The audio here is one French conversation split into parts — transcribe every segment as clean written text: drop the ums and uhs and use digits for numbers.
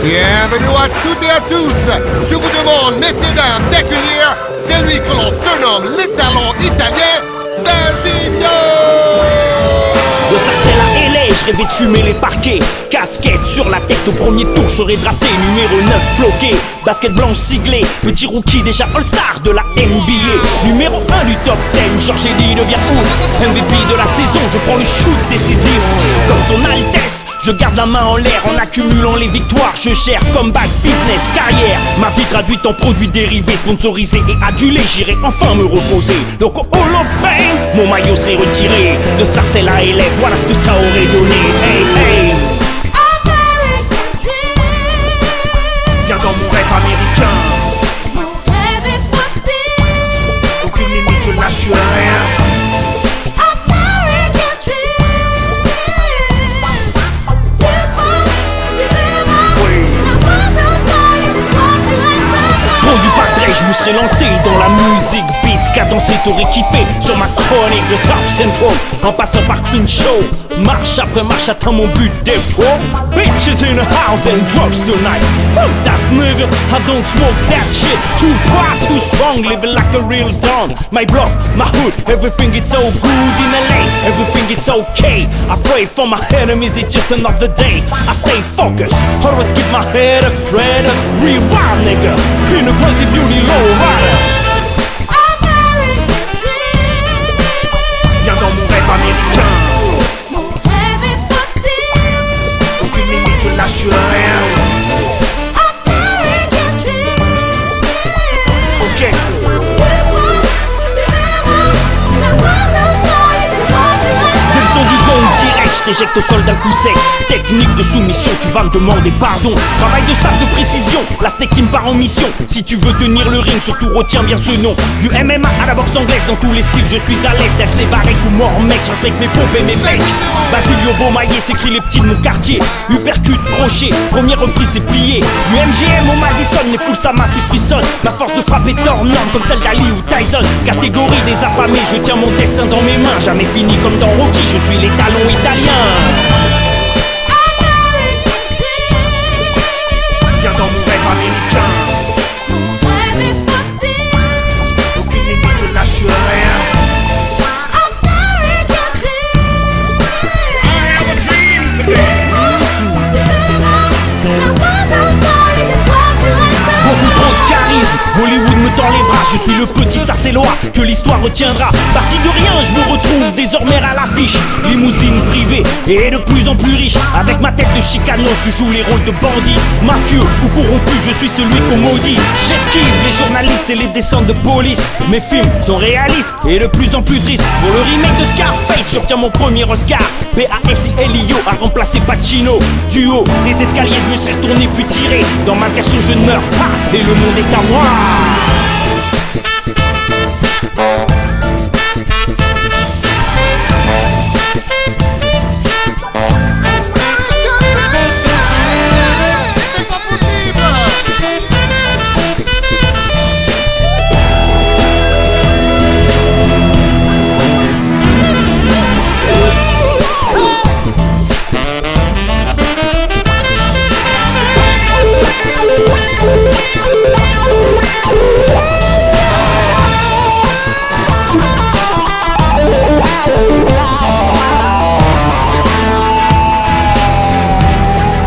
Bienvenue à toutes et à tous. Je vous demande, messieurs dames, d'accueillir celui que l'on surnomme le talent italien, Balvino. De Sarcelles à LA, je rêvais de fumer les parquets. Casquette sur la tête, au premier tour je serai drafté. Numéro 9 floqué, basket blanche siglée. Petit rookie déjà all-star de la NBA. Numéro 1 du top 10, Georges Eddy devient ouf. MVP de la saison, je prends le shoot décisif. Comme son Altesse, je garde la main en l'air en accumulant les victoires. Je gère comeback, business, carrière. Ma vie traduite en produits dérivés, sponsorisés et adulés. J'irai enfin me reposer. Donc au Hall of Fame, mon maillot serait retiré. De Sarcelles à LA, voilà ce que ça aurait donné. Hey, hey. Viens dans mon rêve américain. Mon rêve est possible. Aucune limite, je lâche rien. Du parterre, je me serais lancé dans la musique beat, cadencé, t'aurais kiffé sur ma chronique de South Central, en passant par Queen Show. Marche après marche, atteins mon but, Death Row. Bitches in the house and drugs tonight. Fuck that nigga, I don't smoke that shit. Too proud, too strong, living like a real don. My block, my hood, everything it's so good in LA, everything it's okay. I pray for my enemies, it's just another day. I stay focused, always keep my head up, straight up. Rewind, nigga, in a crazy beauty low rider. Viens dans mon rêve américain. Mon rêve est possible. Aucune limite, je lâche rien. American dream. Ok. Leçon du gong direct, je t'éjecte au sol d'un coup sec. Technique de soumission, tu vas me demander pardon. Travail de sac de précision, la snake team part en mission. Si tu veux tenir le ring, surtout retiens bien ce nom. Du MMA à la boxe anglaise, dans tous les styles je suis à l'aise. FC Barrick ou mort mec, j'intègre mes pompes et mes becs. Basilio Beaumaillé, s'écrit les petits de mon quartier. Uppercut, crochet, première reprise c'est plié. Du MGM au Madison, les foules sa masse et frissonne. Ma force de frappe est hors norme comme celle d'Ali ou Tyson. Catégorie des affamés, je tiens mon destin dans mes mains. Jamais fini comme dans Rocky, je suis les talons italiens. Viens dans mon rêve américain. Mon rêve est possible. Aucune limite, je lâche rien. American Beaucoup trop de charisme, Hollywood me tend les bras. Je suis le petit sarcellois que l'histoire retiendra. Parti de rien, je me retrouve désormais à l'affiche. Limousine privée et de plus en plus riche. Avec ma tête de chicanos, je joue les rôles de bandits. Mafieux ou corrompu, je suis celui qu'on maudit. J'esquive les journalistes et les descentes de police. Mes films sont réalistes et de plus en plus tristes. Pour le remake de Scarface, j'obtiens mon premier Oscar. Basilio a remplacé Pacino. Du haut des escaliers, je me serais retourné puis tiré. Dans ma version, je ne meurs pas et le monde est à moi. C'est pas possible.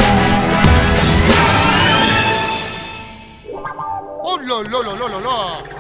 Oh là là là là là là.